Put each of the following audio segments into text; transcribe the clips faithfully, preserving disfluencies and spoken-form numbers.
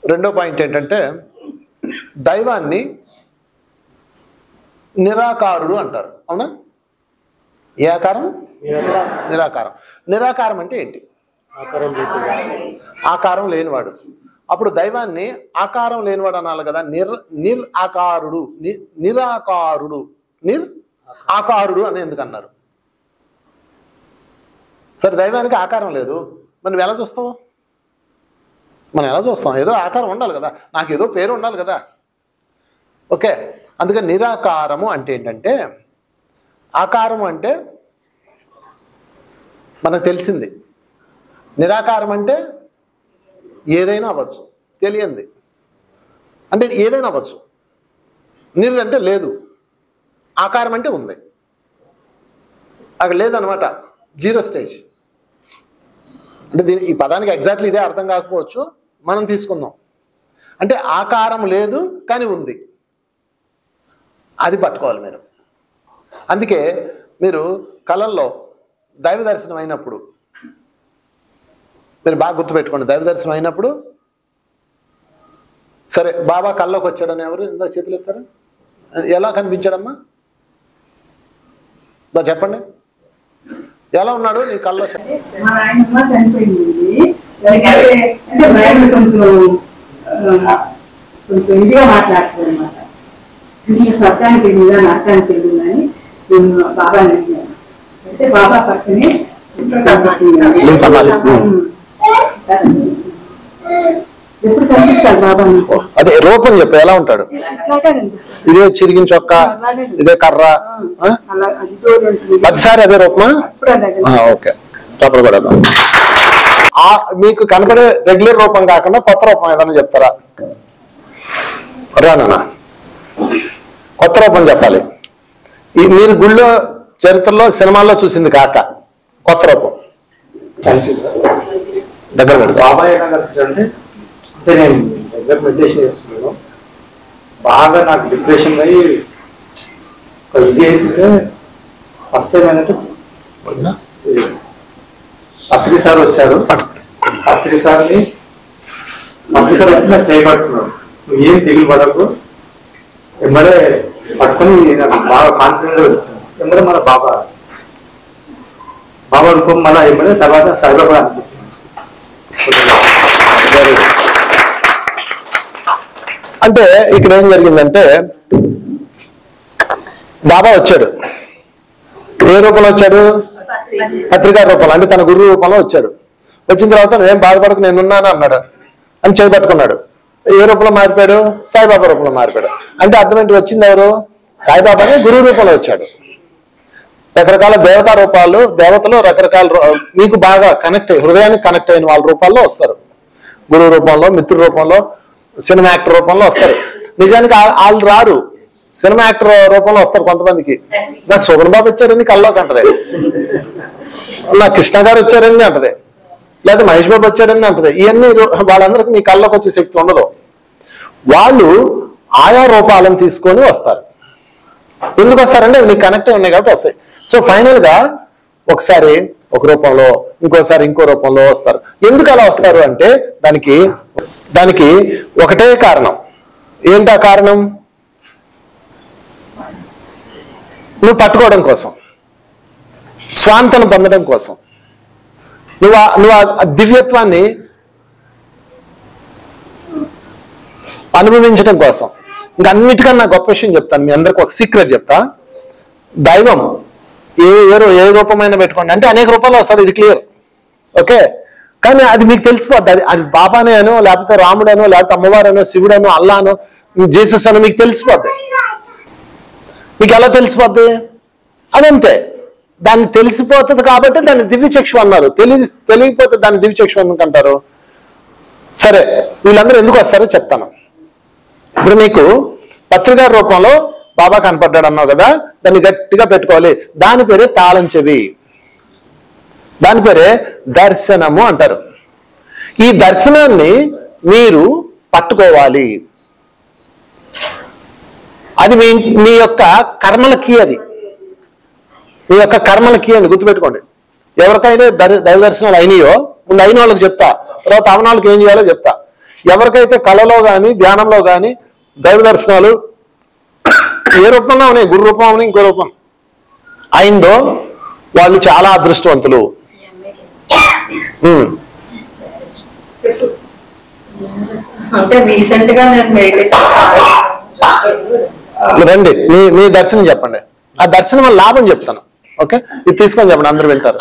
రెండో పాయింట్ ఏంటంటే దైవాన్ని నిరాకారుడు అంటారు. అవునా? ఏ ఆకారం? నిరాకారం. నిరాకారం అంటే ఏంటి? ఆకారం లేనివాడు. అప్పుడు దైవాన్ని ఆకారం లేనివాడు అనాలి కదా. నిర్ నిర్ ఆకారుడు, నిరాకారుడు, నిర్ ఆకారుడు అని ఎందుకు అన్నారు? సరే, దైవానికి ఆకారం లేదు, మనం ఎలా చూస్తావు? మనం ఎలా చూస్తాం? ఏదో ఆకారం ఉండాలి కదా, నాకు ఏదో పేరు ఉండాలి కదా. ఓకే, అందుకని నిరాకారము అంటే ఏంటంటే, ఆకారం అంటే మనకు తెలిసింది, నిరాకారం అంటే ఏదైనా అవ్వచ్చు, తెలియంది అంటే ఏదైనా అవ్వచ్చు. నిర్ అంటే లేదు, ఆకారం అంటే ఉంది, అక్కడ లేదనమాట, జీరో స్టేజ్. అంటే దీని ఈ పదానికి ఎగ్జాక్ట్లీ ఇదే అర్థం కాకపోవచ్చు, మనం తీసుకుందాం. అంటే ఆకారం లేదు కానీ ఉంది, అది పట్టుకోవాలి మీరు. అందుకే మీరు కళల్లో దైవ దర్శనం అయినప్పుడు మీరు బాగా గుర్తుపెట్టుకోండి, దైవ దర్శనం అయినప్పుడు సరే బాబా కళ్ళలోకి వచ్చాడని ఎవరు ఇందా చేతులు ఎత్తారు? ఎలా కనిపించాడమ్మా? దా చెప్పండి, ఎలా ఉన్నాడు నీ కళ్ళలో? కొంచెం ఇదిగా మాట్లాడుతుంది అనమాట. స్వర్గానికి వెళ్ళిందా నరకానికి వెళ్ళిందని బాబా అడిగాను. అయితే బాబా పక్కనే ఎప్పుడు కనిపిస్తారు బాబా? అదే రూపం చెప్పు, ఎలా ఉంటాడు? ఇదే చిరిగిన చొక్క, ఇదే కర్ర, పదిసారి అదే రూపమా? ఓకే, చెప్పకూడదు. మీకు కనపడే రెగ్యులర్ రూపం కాకుండా కొత్త రూపం ఏదైనా చెప్తారా? రానా, కొత్త రూపం చెప్పాలి. ఈ మీరు గుళ్ళో చరిత్రలో సినిమాల్లో చూసింది కాక కొత్త రూపం దగ్గర పెడతా. బాబా ఎలా కనిపించాలంటే, అంటే నేను దగ్గర మెడిటేషన్ చేస్తున్నాను, బాగా నాకు డిప్రెషన్ అయ్యి ఇది ఏంటంటే ఫస్ట్ టైం ఏంటంటే పత్రి సార్ వచ్చారు. పత్రి సార్ని పత్రి సార్ వచ్చి నాకు చేయబడుతున్నాడు, నువ్వు ఏం తెగిలి పడకు, ఎమ్మడే పట్టుకొని నాకు బాగా కాన్ఫిడెంట్ గా వచ్చాను. ఎమ్మడే మన బాబా బాబా అనుకో మళ్ళీ ఎమ్మడే తర్వాత సాయిబాబా అనిపిస్తుంది. అంటే ఇక్కడ ఏం జరిగిందంటే బాబా వచ్చాడు, ఏ రూపంలో వచ్చాడు? పత్రికా రూపంలో, అంటే తన గురువు రూపంలో వచ్చాడు. వచ్చిన తర్వాత నువ్వేం బాధపడకు నేనున్నాను అన్నాడు అని చేపట్టుకున్నాడు. ఏ రూపంలో మారిపోయాడు? సాయిబాబా రూపంలో మారిపోయాడు. అంటే అర్థం ఏంటి? వచ్చింది ఎవరు? సాయిబాబానే గురువు రూపంలో వచ్చాడు. రకరకాల దేవతా రూపాలు, దేవతలు రకరకాల మీకు బాగా కనెక్ట్ అయ్యి హృదయానికి కనెక్ట్ అయిన వాళ్ళ రూపాల్లో వస్తారు. గురువు రూపంలో, మిత్రు రూపంలో, సినిమా యాక్టర్ రూపంలో వస్తారు. నిజానికి వాళ్ళు రారు, సినిమా యాక్టర్ రూపంలో వస్తారు కొంతమందికి. నాకు శోభన్ బాబు వచ్చారని కల్లోకి అంటది, నాకు కృష్ణ గారు వచ్చారని అంటది, లేదా మహేష్ బాబు వచ్చారని అంటది. ఇవన్నీ వాళ్ళందరికీ మీ కల్లోకి వచ్చే శక్తి ఉండదు. వాళ్ళు ఆయా రూపాలను తీసుకొని వస్తారు. ఎందుకు వస్తారంటే మీకు కనెక్ట్ అయి ఉన్నాయి కాబట్టి వస్తాయి. సో ఫైనల్ గా ఒకసారి ఒక రూపంలో, ఇంకోసారి ఇంకో రూపంలో వస్తారు. ఎందుకు అలా వస్తారు అంటే దానికి దానికి ఒకటే కారణం. ఏంటా కారణం? నువ్వు పట్టుకోవడం కోసం, స్వాంతను పొందడం కోసం, నువ్వు నువ్వు ఆ దివ్యత్వాన్ని అనుభవించడం కోసం. ఇంకా అన్నిటికన్నా గొప్ప విషయం చెప్తాను, మీ అందరికి ఒక సీక్రెట్ చెప్తా. దైవం ఏ ఏ రూపమైనా పెట్టుకోండి, అంటే అనేక రూపాయలు వస్తాడు, ఇది క్లియర్, ఓకే. కానీ అది మీకు తెలిసిపోద్ది, అది అది బాబానే అనో, లేకపోతే రాముడనో, లేకపోతే అమ్మవారనో, శివుడనో, అల్లానో, జీసస్ అనో మీకు తెలిసిపోద్ది. మీకు ఎలా తెలిసిపోద్ది? అదంతే, దాన్ని తెలిసిపోతుంది కాబట్టి దాన్ని దివ్యచక్షు అన్నారు. తెలి తెలియకపోతే దాన్ని దివ్యచక్షు ఎందుకంటారు? సరే, వీళ్ళందరూ ఎందుకు వస్తారో చెప్తాను. ఇప్పుడు నీకు పత్రికా రూపంలో బాబా కనపడ్డాడు అన్నావు కదా, దాన్ని గట్టిగా పెట్టుకోవాలి. దాని పేరే తాళం చెవి, దాని పేరే దర్శనము అంటారు. ఈ దర్శనాన్ని మీరు పట్టుకోవాలి. అది మీ మీ యొక్క కర్మలకి, అది మీ యొక్క కర్మలకి అని గుర్తుపెట్టుకోండి. ఎవరికైనా దైవ దర్శనాలు అయినాయో ముందు అయిన వాళ్ళకి చెప్తా, తర్వాత అవన వాళ్ళకి ఏం చేయాలో చెప్తా. ఎవరికైతే కళలో కానీ ధ్యానంలో కానీ దైవ దర్శనాలు ఏ రూపంలో ఉన్నాయి, గురు రూపం అని ఇంకో రూపం అయిందో వాళ్ళు చాలా అదృష్టవంతులు. అంటే రీసెంట్ గా నేను మెడిటేషన్ రండి, మీ మీ దర్శనం చెప్పండి. ఆ దర్శనం వల్ల లాభం చెప్తాను. ఓకే, ఇది తీసుకొని చెప్పండి, అందరూ వింటారు.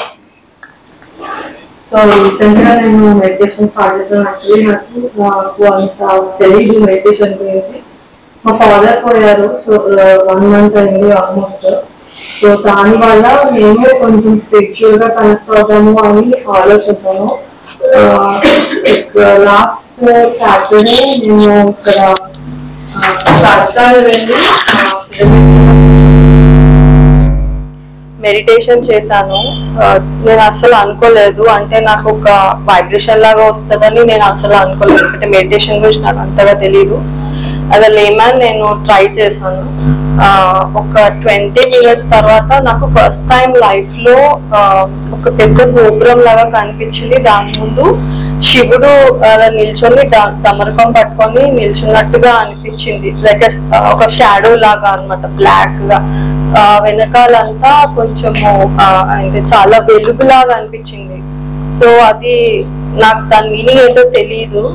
సో రీసెంట్ గా నేను మెడిటేషన్ స్టార్ట్ చేశాను. యాక్చువల్లీ నాకు అంత తెలియదు మెడిటేషన్ గురించి. మా ఫాదర్ పోయారు, సో వన్ మంత్ అయింది ఆల్మోస్ట్. సో దాని వల్ల నేను కొంచెం స్పిరిచువల్ గా కనెక్ట్ అవుతాము అని ఆలోచించాను. లాస్ట్ సాటర్డే నేను ఇక్కడ సర్కార్ వెళ్ళి మెడిటేషన్ చేశాను. నేను అసలు అనుకోలేదు, అంటే నాకు ఒక వైబ్రేషన్ లాగా వస్తుందని నేను అసలు అనుకోలేదు. అంటే మెడిటేషన్ గురించి నాకు అంతగా తెలియదు. అది లేమని నేను ట్రై చేశాను. ఒక ట్వంటీ మినిట్స్ తర్వాత నాకు ఫస్ట్ టైం లైఫ్ లో ఒక పెద్ద గోపురం లాగా కనిపించింది. దాని ముందు శివుడు అలా నిల్చొని దమరకం పట్టుకొని నిల్చున్నట్టుగా అనిపించింది. లైక్ ఒక షాడో లాగా అనమాట, బ్లాక్ గా. వెనకాలంతా కొంచెము అంటే చాలా వెలుగులాగా అనిపించింది. సో అది నాకు దాని మీనింగ్ ఏంటో తెలియదు.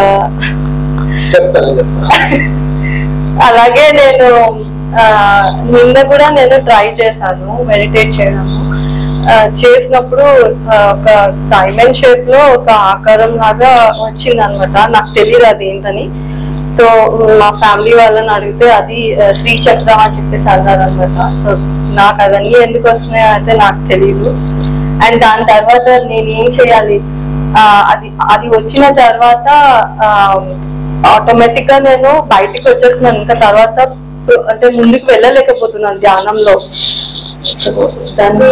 అలాగే నేను నిన్న కూడా నేను ట్రై చేశాను మెడిటేట్ చేయడము. చేసినప్పుడు ఒక డైమండ్ షేప్ లో ఒక ఆకారం లాగా వచ్చింది అనమాట. నాకు తెలియదు అది ఏంటని. సో మా ఫ్యామిలీ వాళ్ళని అడిగితే అది శ్రీచక్రం అని చెప్పేసి అన్నారు అనమాట. సో నాకు అవన్నీ ఎందుకు వస్తున్నాయో అయితే నాకు తెలియదు. అండ్ దాని తర్వాత నేను ఏం చేయాలి, అది అది వచ్చిన తర్వాత ఆటోమేటిక్ గా నేను బయటికి వచ్చేస్తున్నాను. ఇంకా తర్వాత అంటే ముందుకు వెళ్ళలేకపోతున్నాను ధ్యానంలో. సో దాన్ని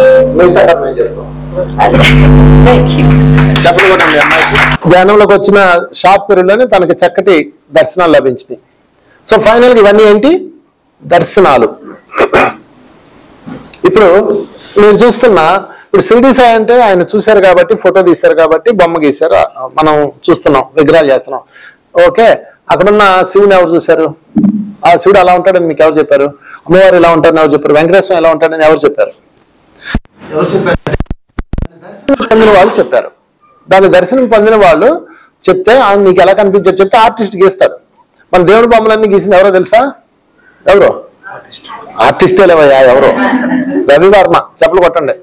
ధ్యానంలోకి వచ్చిన షార్ట్ పీరియడ్ లోనే తనకి చక్కటి దర్శనాలు లభించినాయి. సో ఫైనల్ గా ఇవన్నీ ఏంటి, దర్శనాలు. ఇప్పుడు మీరు చూస్తున్న ఇప్పుడు షిరిడి సాయి అంటే ఆయన చూశారు కాబట్టి, ఫోటో తీశారు కాబట్టి, బొమ్మ గీశారు, మనం చూస్తున్నాం, విగ్రహాలు చేస్తున్నాం. ఓకే, అక్కడున్న శివుని ఎవరు చూశారు? ఆ శివుడు అలా ఉంటాడని మీకు ఎవరు చెప్పారు? అమ్మవారు ఇలా ఉంటారని ఎవరు చెప్పారు? వెంకటేశ్వరం ఎలా ఉంటాడని ఎవరు చెప్పారు? ఎవరు చెప్పారు? పొందిన వాళ్ళు చెప్పారు. దాని దర్శనం పొందిన వాళ్ళు చెప్తే నీకు ఎలా కనిపించారు చెప్తే ఆర్టిస్ట్ గీస్తాడు. మన దేవుడి బొమ్మలన్నీ గీసింది ఎవరో తెలుసా? ఎవరో ఆర్టిస్టే లేవయ్యా, ఎవరో రవి వర్మ. చెప్పులు కొట్టండి.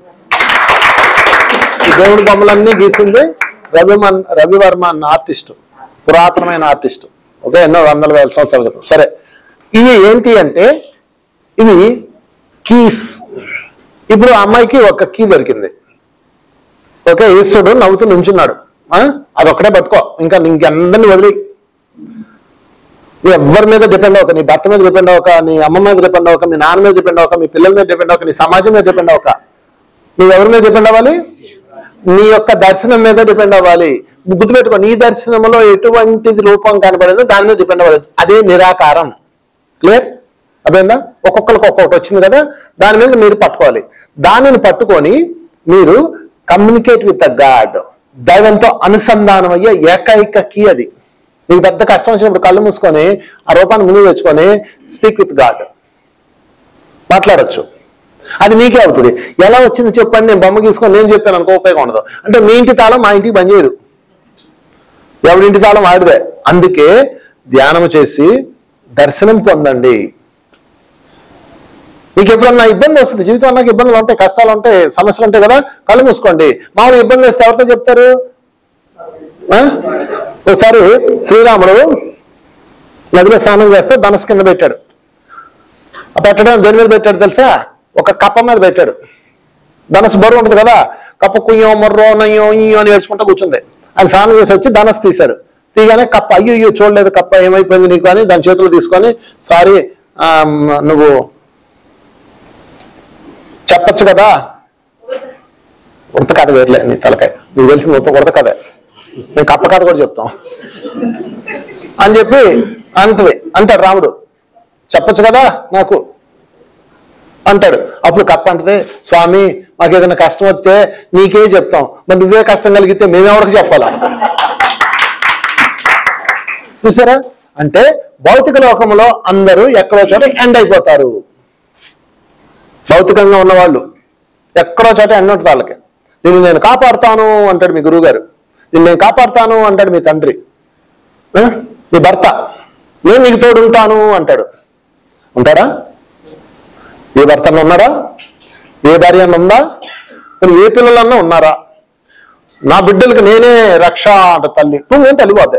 ఈ దేవుడి బొమ్మలన్నీ గీసింది రవి రవి వర్మ అన్న ఆర్టిస్టు, పురాతనమైన ఆర్టిస్టు. ఓకే, ఎన్నో వందల వేల సంవత్సరాల క్రితం. సరే, ఇవి ఏంటి అంటే ఇవి కీస్. ఇప్పుడు ఆ అమ్మాయికి ఒక కీ దొరికింది. ఓకే, ఈశ్వరుడు నవ్వుతూ నుంచున్నాడు. అదొక్కటే పట్టుకో, ఇంకా ఇంకెందరిని వదిలి. నువ్వు ఎవరి మీద డిపెండ్ అవ్వక, నీ భర్త మీద డిపెండ్ అవ్వక, నీ అమ్మ మీద డిపెండ్ అవ్వక, మీ నాన్న మీద డిపెండ్ అవ్వక, మీ పిల్లల మీద డిపెండ్ అవ్వక, నీ సమాజం మీద డిపెండ్ అవ్వక, నువ్వు ఎవరి మీద డిపెండ్ అవ్వాలి? నీ యొక్క దర్శనం మీద డిపెండ్ అవ్వాలి. గుర్తుపెట్టుకో, నీ దర్శనంలో ఎటువంటిది రూపం కనబడేదో దాని మీద డిపెండ్ అవ్వాలి. అదే నిరాకారం. క్లియర్? అదేందా? ఒక్కొక్కరికి ఒక్కొక్కటి వచ్చింది కదా, దాని మీద మీరు పట్టుకోవాలి. దానిని పట్టుకొని మీరు కమ్యూనికేట్ విత్ ద గాడ్, దైవంతో అనుసంధానం అయ్యే ఏకైక కీ అది. నీకు పెద్ద కష్టం వచ్చినప్పుడు కళ్ళు మూసుకొని ఆ రూపాన్ని ముందు తెచ్చుకొని స్పీక్ విత్ గాడ్ మాట్లాడచ్చు. అది నీకే అవుతుంది. ఎలా వచ్చింది చెప్పండి, నేను బొమ్మ గీసుకొని నేను చెప్పాను అనుకో, ఉపయోగం ఉండదు. అంటే మీ ఇంటి తాళం మా ఇంటికి పనిచేయదు, ఎవరింటి తాళం ఆడిదే. అందుకే ధ్యానం చేసి దర్శనం పొందండి. మీకు ఎప్పుడన్నా ఇబ్బంది వస్తుంది, జీవితంలో నాకు ఇబ్బందులు ఉంటాయి, కష్టాలు ఉంటాయి, సమస్యలు ఉంటాయి కదా, కళ్ళు మూసుకోండి. మామూలు ఇబ్బంది వస్తే ఎవరితో చెప్తారు? ఒకసారి శ్రీరాముడు నదిలో స్నానం చేస్తే ధనస్సు కింద పెట్టాడు. పెట్టడం దేని మీద పెట్టాడు తెలుసా? ఒక కప్ప మీద పెట్టాడు. ధనస్సు బరువు ఉంటుంది కదా, కప్ప కుయ్యో మొర్రో నయ్యో ఇయ్యో అని ఏడ్చుకుంటూ కూర్చుంది. ఆయన స్నానం చేసి వచ్చి ధనస్సు తీశాడు. తీగానే కప్ప అయ్యో అయ్యో చూడలేదు కప్ప, ఏమైపోయింది నీకు అని దాని చేతులు తీసుకొని, సారీ నువ్వు చెప్పచ్చు కదా, ఉడత కథ వేరలే నీ తలకాయ, నీకు తెలిసింది ఉడత ఉడత కథ, నేను కప్ప కథ కూడా చెప్తాం అని చెప్పి అంటది. అంటాడు రాముడు, చెప్పచ్చు కదా నాకు అంటాడు. అప్పుడు కప్ప అంటది, స్వామి మాకు ఏదైనా కష్టం వస్తే నీకే చెప్తాం, మరి నువ్వే కష్టం కలిగితే మేమెవరికి చెప్పాలా? చూసారా? అంటే భౌతిక లోకంలో అందరూ ఎక్కడో చోట ఎండ్ అయిపోతారు. భౌతికంగా ఉన్నవాళ్ళు ఎక్కడో చోట ఎండ్ ఉంటుంది వాళ్ళకి. నిన్ను నేను కాపాడుతాను అంటాడు మీ గురువు గారు, నిన్ను నేను కాపాడుతాను అంటాడు మీ తండ్రి, నీ భర్త నేను నీకు తోడు ఉంటాను అంటాడు. ఉంటాడా? ఏ భర్త ఉన్నాడా? ఏ భార్య ఉందా? మరి ఏ పిల్లలన్నా ఉన్నారా? నా బిడ్డలకి నేనే రక్ష అంట తల్లి. నువ్వేం తల్లి పోతే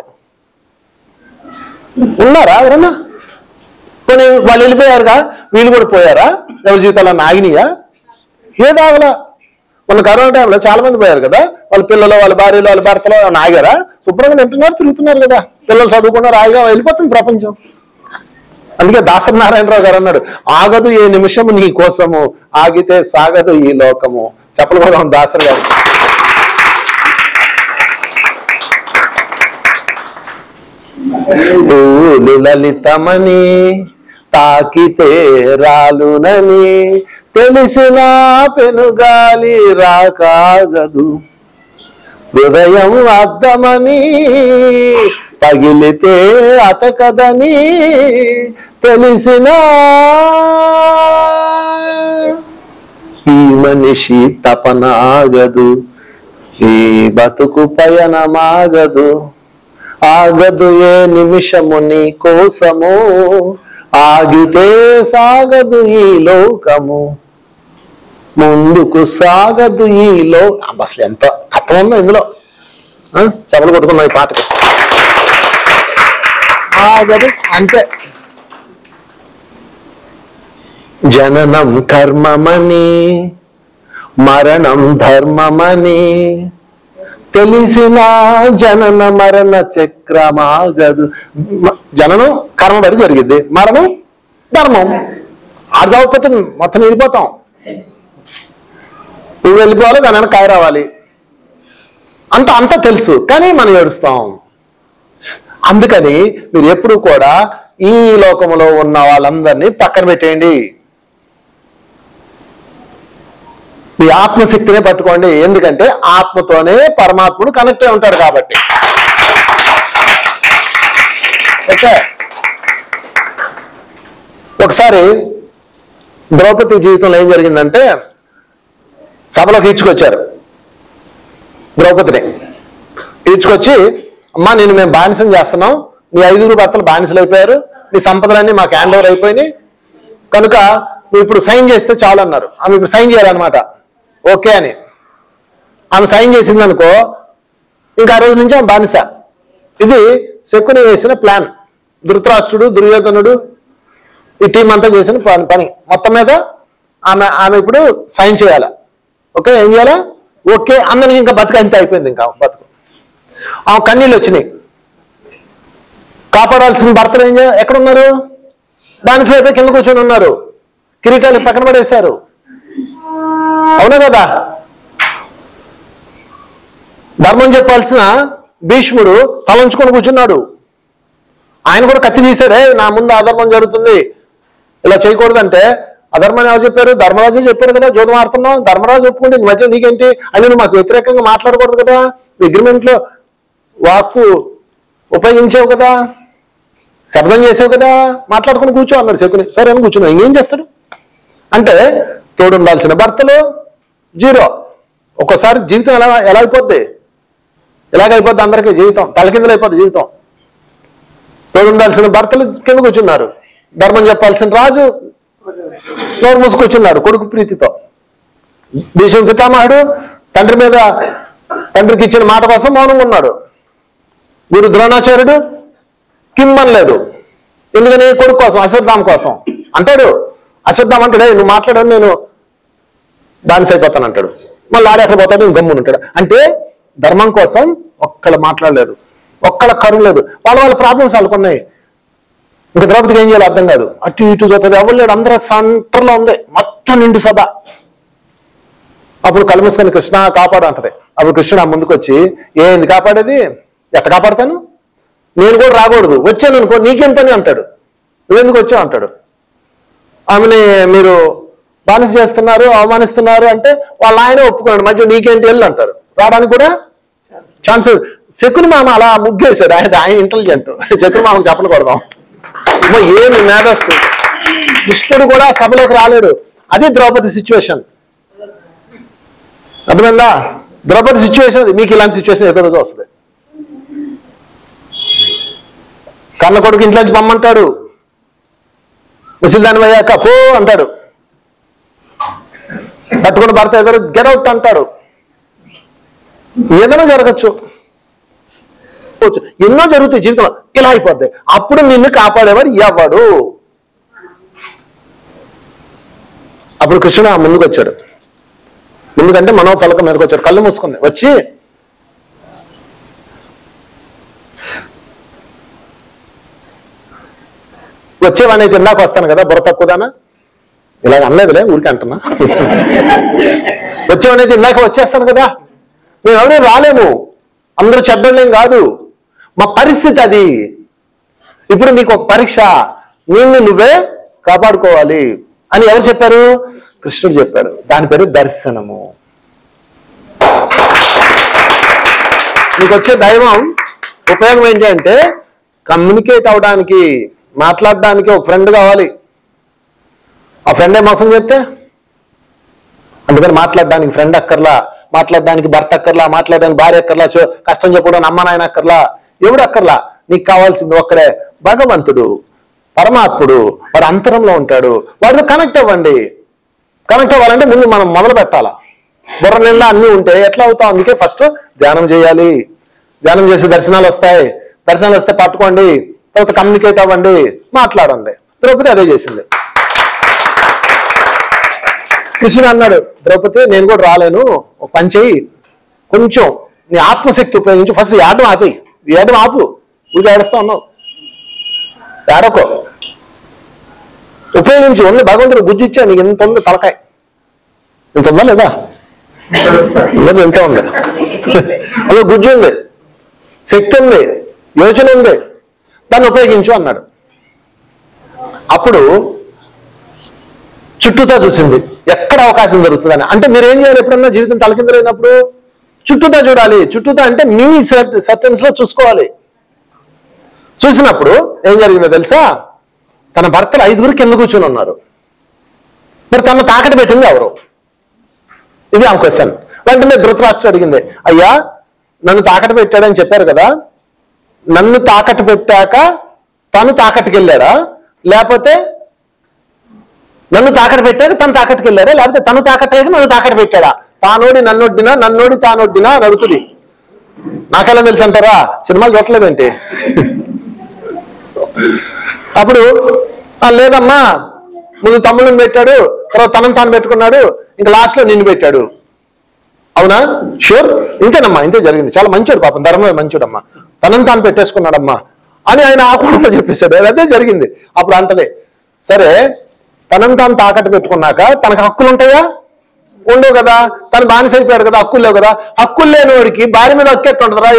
ఉన్నారా ఎవరన్నా? కొన్ని వాళ్ళు వెళ్ళిపోయారుగా, వీళ్ళు కూడా పోయారా? ఎవరి జీవితాలన్నా ఆగినాయా? ఏది ఆగలా. మన కరోనా టైంలో చాలా మంది పోయారు కదా, వాళ్ళ పిల్లలు వాళ్ళ భార్యలు వాళ్ళ భర్తలు ఆగారా? శుభ్రంగా తింటున్నారు, తిరుగుతున్నారు కదా, పిల్లలు చదువుకున్నారు, ఆగిగా వెళ్ళిపోతుంది ప్రపంచం. అందుకే దాసరి నారాయణరావు గారు అన్నాడు, ఆగదు ఏ నిమిషము నీ కోసము, ఆగితే సాగదు ఈ లోకము. చెప్పలు కూడా దాసరి గారు. పూలు లలితమని తాకితే రాలునని తెలిసిన పెనుగాలి రాకాగదు, హృదయం అద్దమని పగిలితే అతకదని తెలిసిన ఈ మనిషి తపనాగదు, ఈ బతుకు పయనమాగదు, ఆగదు ఏ నిమిషము నీ కోసము, ఆగితే సాగదు ఈ లోకము, ముందుకు సాగదు ఈ లో. అసలు ఎంత అర్థం ఉందో ఇందులో, చెమలు కొట్టుకున్నాం ఈ పాటకి. ఆగదు అంతే. జననం కర్మమని మరణం ధర్మమని తెలిసిన జనన మరణ చక్రమాగదు. జననం కర్మ బడి జరిగింది, మరణం ధర్మం. ఆడు చదవకపోతే మొత్తం వెళ్ళిపోతాం. నువ్వు వెళ్ళిపోవాలి, దాని కాయ రావాలి, అంత అంతా తెలుసు, కానీ మనం ఏడుస్తాం. అందుకని మీరు ఎప్పుడు కూడా ఈ లోకంలో ఉన్న వాళ్ళందరినీ పక్కన పెట్టేయండి, మీ ఆత్మశక్తినే పట్టుకోండి. ఎందుకంటే ఆత్మతోనే పరమాత్ముడు కనెక్ట్ అయి ఉంటాడు కాబట్టి. ఓకే, ఒకసారి ద్రౌపది జీవితంలో ఏం జరిగిందంటే, సభలోకి ఈడ్చుకొచ్చారు ద్రౌపదిని. ఈడ్చుకొచ్చి, అమ్మా నేను మేము బానిసం చేస్తున్నాం, మీ ఐదుగురు భర్తలు బానిసలు అయిపోయారు, మీ సంపదలన్నీ మాకు హ్యాండ్ ఓవర్ అయిపోయినాయి, కనుక నువ్వు ఇప్పుడు సైన్ చేస్తే చాలు అన్నారు. ఆమె ఇప్పుడు సైన్ చేయాలన్నమాట. ఓకే అని ఆమె సైన్ చేసింది అనుకో, ఇంకా ఆ రోజు నుంచి ఆమె బానిస. ఇది శకుని వేసిన ప్లాన్. ధృతరాష్ట్రుడు, దుర్యోధనుడు, ఈ టీం అంతా చేసిన పని. మొత్తం మీద ఆమె ఆమె ఇప్పుడు సైన్ చేయాల. ఓకే, ఏం చేయాలా? ఓకే అందరికి ఇంకా బతుక అంతే అయిపోయింది. ఇంకా బతుకు ఆమె కన్నీళ్ళు వచ్చినాయి. కాపాడాల్సిన భర్తలు ఏం చేయాలి? ఎక్కడున్నారు? బానిస అయిపోయి కింద కూర్చొని ఉన్నారు, కిరీటాలు పక్కన పడేశారు. అవునా కదా? ధర్మం చెప్పాల్సిన భీష్ముడు తలంచుకొని కూర్చున్నాడు. ఆయన కూడా కత్తి తీశాడే, నా ముందు అధర్మం జరుగుతుంది, ఇలా చేయకూడదంటే. అధర్మాన్ని ఎవరు చెప్పారు? ధర్మరాజు చెప్పారు కదా, జోదం ఆడుతున్నావు. ధర్మరాజు ఒప్పుకుంటే నీ మధ్య నీకేంటి అని, నువ్వు మాకు వ్యతిరేకంగా మాట్లాడకూడదు కదా, అగ్రిమెంట్ లో వాక్కు ఉపయోగించావు కదా, శబ్దం చేసావు కదా, మాట్లాడుకుని కూర్చో అన్నాడు శకుని. సరే అని కూర్చున్నావు. ఇంకేం చేస్తాడు అంటే, తోడుండాల్సిన భర్తలు జీరో. ఒక్కోసారి జీవితం ఎలా ఎలా అయిపోద్ది, ఎలాగైపోద్ది, అందరికీ జీవితం తలకిందులు అయిపోద్ది జీవితం. తోడుండాల్సిన భర్తలు కింద కూర్చున్నారు, ధర్మం చెప్పాల్సిన రాజు నోరు మూసుకొచ్చున్నాడు కొడుకు ప్రీతితో. భీష్మ పితామహుడు తండ్రి మీద తండ్రికి ఇచ్చిన మాట కోసం మౌనంగా ఉన్నాడు. గురు ద్రోణాచార్యుడు కిమ్మనలేదు. ఎందుకని? కొడుకు కోసం, అశ్వత్థామ కోసం అంటాడు. అశ్వత్థామ అంటాడు, నువ్వు మాట్లాడని నేను బానిస అయిపోతాను అంటాడు. మళ్ళీ ఆడే ఎక్కడ పోతాడు, నేను గమ్మున ఉంటాడు. అంటే ధర్మం కోసం ఒక్కళ్ళు మాట్లాడలేదు, ఒక్కళ్ళ కరువు లేదు. వాళ్ళ వాళ్ళ ప్రాబ్లమ్స్ వాళ్ళకున్నాయి. ఇంకా ద్రౌపదికి ఏం చేయాలో అర్థం కాదు. అటు ఇటు చూస్తుంది, ఎవరు లేడు, అందరూ సెంటర్లో ఉంది, మొత్తం నిండు సభ. అప్పుడు కళ్ళు మూసుకొని కృష్ణ కాపాడు అంటది. అప్పుడు కృష్ణుడు ఆ ముందుకు వచ్చి, ఏంది కాపాడేది, ఎట్ట కాపాడతాను, నేను కూడా రాకూడదు, వచ్చాను అనుకో నీకేం పని అంటాడు. నువ్వెందుకు వచ్చావు అంటాడు. ఆమెని మీరు బానిస చేస్తున్నారు, అవమానిస్తున్నారు అంటే వాళ్ళ ఆయన ఒప్పుకున్నాడు. మధ్య నీకేంటి వెళ్ళి అంటారు. రావడానికి కూడా ఛాన్స్ శకుని మామ అలా ముగ్గేశాడు. ఆయన ఆయన ఇంటెలిజెంట్. శకుని మామకు చెప్పకూడదాం. అమ్మో ఏమి మేధస్సు. కృష్ణుడు కూడా సభలోకి రాలేడు. అది ద్రౌపది సిచ్యువేషన్. అర్థమైందా? ద్రౌపది సిచ్యువేషన్. మీకు ఇలాంటి సిచ్యువేషన్ ఏదో రోజు వస్తుంది. కన్న కొడుకు ఇంట్లోంచి పంపమంటాడు. ముసిల్దాని అయ్యాక పో అంటాడు. పట్టుకున్న భర్త ఏదో గెట్ అవుట్ అంటాడు. ఏదైనా జరగచ్చు, ఎన్నో జరుగుతాయి జీవితంలో. ఇలా అయిపోద్ది. అప్పుడు నిన్ను కాపాడేవాడు ఎవడు? అప్పుడు కృష్ణుడు ఆ ముందుకు వచ్చాడు. ముందుకంటే మనో పలకం మీదకి వచ్చాడు. కళ్ళు మూసుకుంది. వచ్చి వచ్చేవాడిని అయితే ఇందాక వస్తాను కదా, బుర్ర తక్కువదానా? ఇలాగ అనలేదులే, ఊరికి అంటున్నా. వచ్చేవాడిని అయితే ఇందాక వచ్చేస్తాను కదా, మేము ఎవరు రాలేము, అందరూ చెడ్డలేం కాదు, మా పరిస్థితి అది. ఇప్పుడు నీకు ఒక పరీక్ష, నిన్ను నువ్వే కాపాడుకోవాలి అని ఎవరు చెప్పారు? కృష్ణుడు చెప్పాడు. దాని పేరు దర్శనము. నీకు వచ్చే దైవం ఉపయోగం ఏంటి అంటే కమ్యూనికేట్ అవడానికి, మాట్లాడడానికి ఒక ఫ్రెండ్ కావాలి. ఆ ఫ్రెండే మోసం చేస్తే అందుకని మాట్లాడడానికి ఫ్రెండ్ అక్కర్లా, మాట్లాడడానికి భర్త అక్కర్లా, మాట్లాడడానికి భార్య అక్కర్లా, కష్టం చెప్పడం అమ్మ నాయన అక్కర్లా, ఎవడు అక్కర్లా. నీకు కావాల్సింది ఒక్కడే, భగవంతుడు, పరమాత్ముడు. వాడు అంతరంలో ఉంటాడు. వాడితో కనెక్ట్ అవ్వండి. కనెక్ట్ అవ్వాలంటే ముందు మనం మొదలు పెట్టాలా. బుర్ర నిండా అన్నీ ఉంటే ఎట్లా అవుతాం? అందుకే ఫస్ట్ ధ్యానం చేయాలి. ధ్యానం చేసి దర్శనాలు వస్తాయి. దర్శనాలు వస్తే పట్టుకోండి, తర్వాత కమ్యూనికేట్ అవ్వండి, మాట్లాడండి. ద్రౌపది అదే చేసింది. కృష్ణుడు అన్నాడు, ద్రౌపది నేను కూడా రాలేను, ఒక పని చెయ్యి, కొంచెం నీ ఆత్మశక్తి ఉపయోగించు. ఫస్ట్ ఏడడం ఆపి, ఏడడం ఆపు. ఊరికి ఏడుస్తా ఉన్నావు, ఏడకో, ఉపయోగించి. ఉంది భగవంతుడు బుద్ధి ఇచ్చా, నీకు ఎంత ఉంది తలకాయ, ఇంత ఉందా లేదా? ఎంత ఉంది? అదే గుజ్జు ఉంది, శక్తి ఉంది, యోచన ఉంది, దాన్ని ఉపయోగించు అన్నాడు. అప్పుడు చుట్టూతా చూసింది ఎక్కడ అవకాశం దొరుకుతుందని. అంటే మీరు ఏం చేయాలి? ఎప్పుడన్నా జీవితం తలకిందలైనప్పుడు చుట్టూతా చూడాలి. చుట్టూతా అంటే మీ సర్టెన్స్ లో చూసుకోవాలి. చూసినప్పుడు ఏం జరిగిందో తెలుసా? తన భర్తలు ఐదుగురు కింద కూర్చొని ఉన్నారు. మరి తన తాకట్టు పెట్టింది ఎవరు? ఇది ఆ క్వశ్చన్. వెంటనే ధృతరాష్ట్రుడు అడిగింది, అయ్యా నన్ను తాకట్టు పెట్టాడని చెప్పారు కదా, నన్ను తాకట్టు పెట్టాక తను తాకట్టుకి వెళ్ళాడా, లేకపోతే నన్ను తాకట్టు పెట్టాక తను తాకట్టుకి వెళ్ళారా, లేకపోతే తను తాకట్టు అయ్యాక నన్ను తాకట్టు పెట్టాడా? తానోడి నన్నొడ్డినా, నన్నోడి తానొడ్డినా అని అడుగుతుంది. నాకెలా తెలుసు అంటారా? సినిమాలు చూడలేదేంటి? అప్పుడు లేదమ్మా, ముందు తమ్ముళ్ళని పెట్టాడు, తర్వాత తనను తాను పెట్టుకున్నాడు, ఇంకా లాస్ట్ లో నిన్ను పెట్టాడు. అవునా? షూర్, ఇంతేనమ్మా, ఇంతే జరిగింది. చాలా మంచోడు పాపం, ధర్మమే మంచోడమ్మా, తనను తాను పెట్టేసుకున్నాడమ్మా అని ఆయన ఆ కూడా చెప్పేశాడు. అదే జరిగింది. అప్పుడు అంటది, సరే తనను తాను తాకట్టు పెట్టుకున్నాక తనకు హక్కులు ఉంటాయా? ఉండవు కదా. తను బానిస అయిపోయాడు కదా, హక్కులు లేవు కదా. హక్కులు లేని వాడికి భార్య మీద హక్కు ఎట్టు ఉంటుందా?